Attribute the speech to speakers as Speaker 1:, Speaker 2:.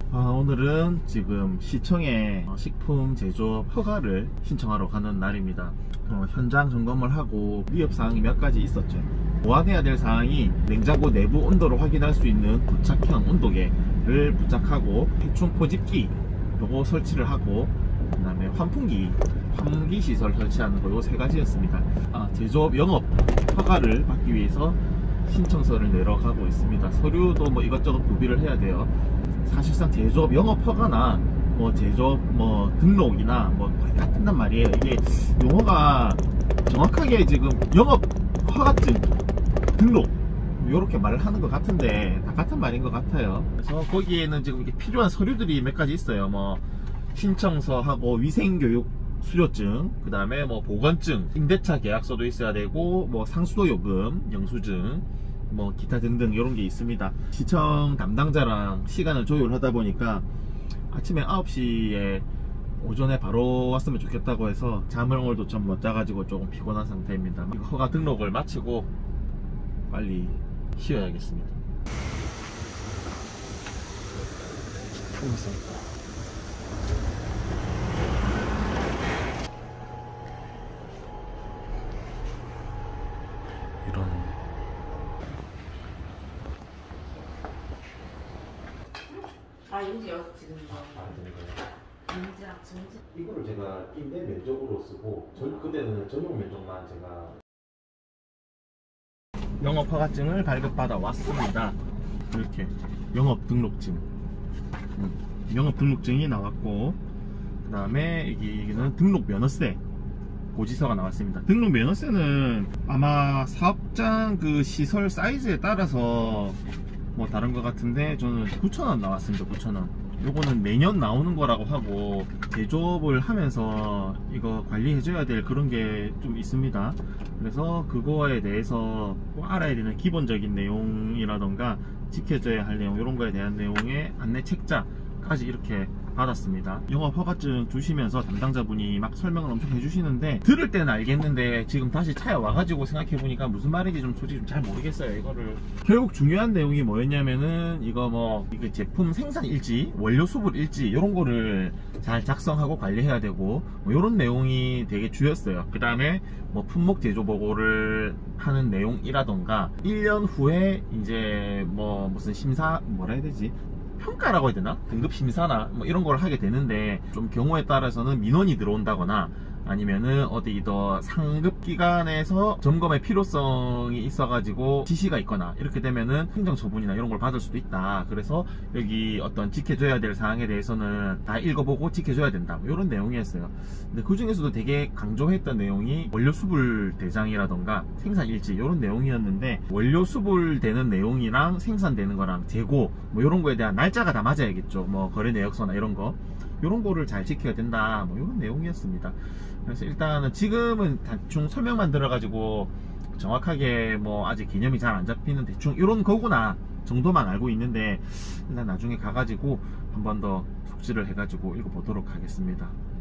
Speaker 1: 오늘은 지금 시청에 식품 제조업 허가를 신청하러 가는 날입니다. 현장 점검을 하고 위협사항이 몇 가지 있었죠. 보완해야 될 사항이 냉장고 내부 온도를 확인할 수 있는 부착형 온도계를 부착하고 해충 포집기 요거 설치를 하고, 그 다음에 환풍기 시설 설치하는 거 요 세 가지였습니다. 제조업 영업 허가를 받기 위해서 신청서를 내러 가고 있습니다. 서류도 뭐 이것저것 구비를 해야 돼요. 사실상 제조업 영업 허가나 제조업 등록이나 거의 같단 말이에요. 이게 용어가 정확하게 지금 영업 허가증, 등록 요렇게 말을 하는 것 같은데 다 같은 말인 것 같아요. 그래서 거기에는 지금 이렇게 필요한 서류들이 몇 가지 있어요. 신청서하고 위생교육 수료증, 그 다음에 보건증, 임대차 계약서도 있어야 되고, 상수도 요금, 영수증, 기타 등등 이런 게 있습니다. 시청 담당자랑 시간을 조율하다 보니까 아침에 9시에 오전에 바로 왔으면 좋겠다고 해서 잠을 오늘도 좀 못 자가지고 조금 피곤한 상태입니다. 허가 등록을 마치고 빨리 쉬어야겠습니다. 이런
Speaker 2: 인지역 지금 인지역 증지.
Speaker 1: 이거를 제가 임대 면적으로 쓰고 그때는 전용 면적만 제가 영업 허가증을 발급받아 왔습니다. 이렇게 영업 등록증, 영업 등록증이 나왔고, 그 다음에 여기는 등록 면허세 고지서가 나왔습니다. 등록 면허세는 아마 사업장 그 시설 사이즈에 따라서 다른 것 같은데 저는 9,000원 나왔습니다. 9,000원. 요거는 매년 나오는 거라고 하고, 제조업을 하면서 이거 관리해줘야 될 그런 게 좀 있습니다. 그래서 그거에 대해서 꼭 알아야 되는 기본적인 내용이라던가 지켜줘야 할 내용, 이런 거에 대한 내용의 안내 책자까지 이렇게 받았습니다. 영업 허가증 주시면서 담당자분이 막 설명을 엄청 해주시는데 들을 때는 알겠는데 지금 다시 차에 와가지고 생각해보니까 무슨 말인지 좀 솔직히 잘 모르겠어요. 이거를 결국 중요한 내용이 뭐였냐면은 이거 제품 생산 일지, 원료 수불 일지 이런 거를 잘 작성하고 관리해야 되고 이런 내용이 되게 주였어요. 그 다음에 품목 제조 보고를 하는 내용이라던가 1년 후에 이제 무슨 심사 뭐라 해야 되지? 평가라고 해야 되나? 등급 심사나 이런 걸 하게 되는데, 좀 경우에 따라서는 민원이 들어온다거나 아니면은 어디 더 상급 기관에서 점검의 필요성이 있어가지고 지시가 있거나 이렇게 되면은 행정처분이나 이런 걸 받을 수도 있다. 그래서 여기 어떤 지켜줘야 될 사항에 대해서는 다 읽어보고 지켜줘야 된다, 이런 내용이었어요. 근데 그 중에서도 되게 강조했던 내용이 원료 수불 대장이라던가 생산 일지 이런 내용이었는데, 원료 수불되는 내용이랑 생산되는 거랑 재고 이런 거에 대한 날짜가 다 맞아야겠죠. 거래 내역서나 이런 거를 잘 지켜야 된다, 이런 내용이었습니다. 그래서 일단은 지금은 대충 설명만 들어가지고 정확하게 아직 개념이 잘 안 잡히는 대충 이런 거구나 정도만 알고 있는데, 일단 나중에 가가지고 한 번 더 숙지를 해가지고 읽어보도록 하겠습니다.